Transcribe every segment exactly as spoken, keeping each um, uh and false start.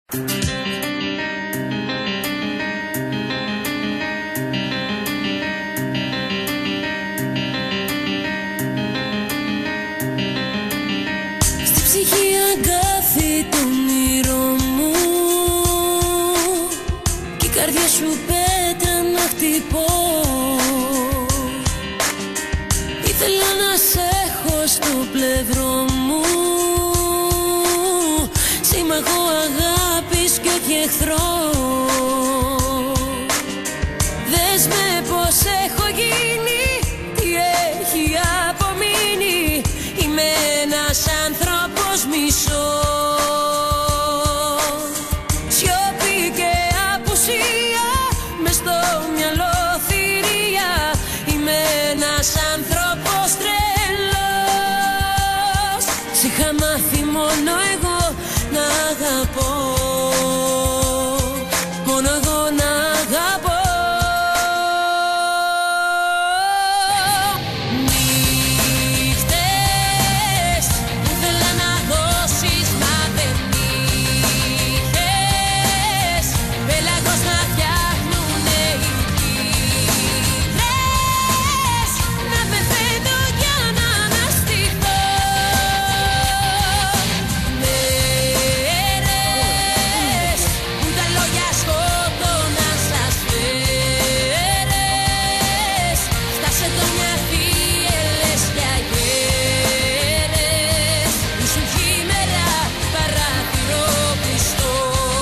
Στη ψυχή αγκάθι το όνειρό μου κι η καρδιά σου πέτρα να χτυπώ. Ήθελα να σε έχω στο πλευρό μου, σύμμαχο αγάπης κι όχι εχθρό. Δες με πως έχω γίνει, τι έχει απομείνει. Είμαι ένας άνθρωπος μισός. Σιωπή και απουσία, μες στο μυαλό θηρία. Είμαι ένας άνθρωπος τρελός. Σ' είχα μάθει μόνο εγώ να αγαπώ, μόνο εγώ να αγαπώ. Νύχτες που θέλα να δώσεις μα δεν είχες, πέλαγος να φτιάχνουνε οι πίκρες, να πεθαίνω για να αναστηθώ. Μέρες που τα λόγια σκότωναν σαν σφαίρες, στα σεντόνια θύελες κι αγέρες. Ήσουν χήμερα, παράθυρο κλειστό.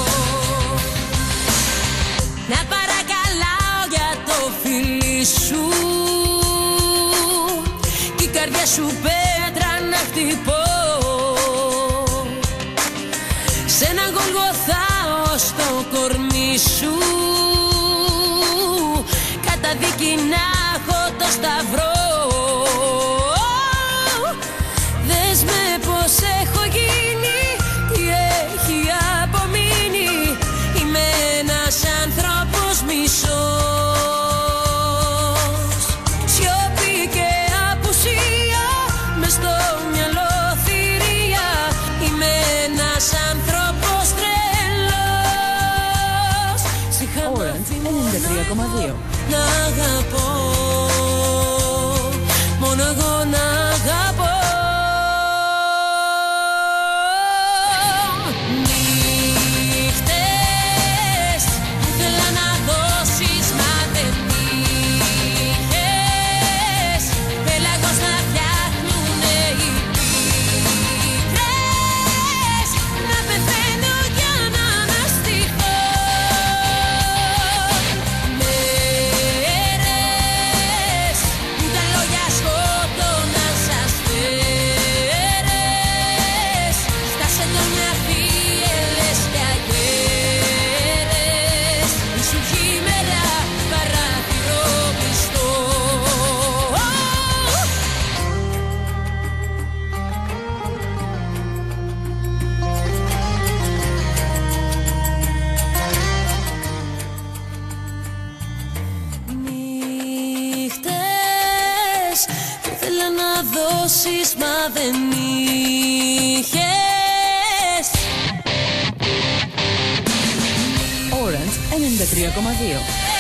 Να παρακαλάω για το φιλί σου κι η καρδιά σου πέτρα να χτυπώ. Σ' ένα γολγοθάω στο κορμί σου, καταδίκη να έχω το σταυρό. Δες με πως έχω γίνει, τι έχει απομείνει. Είμαι ένας άνθρωπος μισός. Σιωπή και απουσία, μες στο μυαλό θηρία. Είμαι ένας άνθρωπος τρελός. Σ' είχα Orange μάθει ενενήντα τρία κόμμα δύο. να αγαπώ, μόνο εγώ να αγαπώ. Νύχτες που θέλα να δώσεις μα δεν είχες, πέλαγος να φτιάχνουνε οι πίκρες, να πεθαίνω για να αναστηθώ. Μέρες που τα λόγια σκότωναν σαν σφαίρες, στα σεντόνια θύελες κι αγέρες. Ήσουν χήμερα, παράθυρο κλειστό. Νύχτες που θέλα να δώσεις μα δεν είχες. Orange ενενήντα τρία κόμμα δύο.